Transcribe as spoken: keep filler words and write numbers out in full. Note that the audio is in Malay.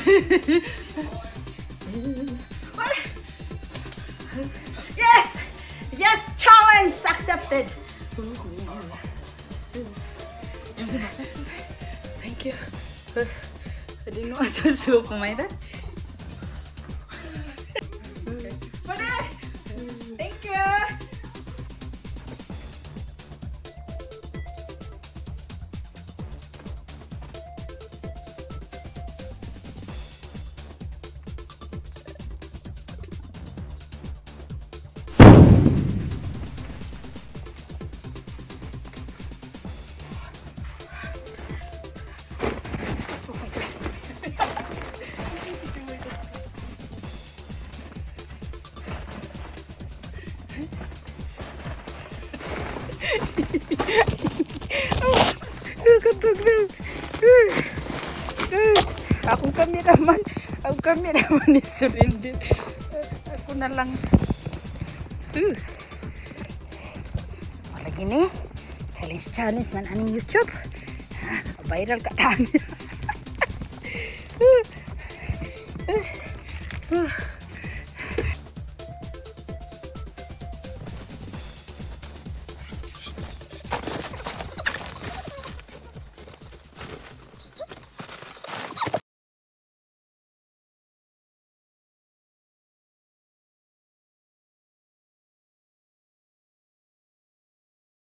Yes! Yes! Challenge accepted! Thank you. I didn't know I was so pemain that. Thank you. Aku kameraman, aku kameraman ni surrender. Aku na lang. Uh. Lagi ni, challenge challenge man aning YouTube. Ha, viral kat tami. uh. Uh. Uh.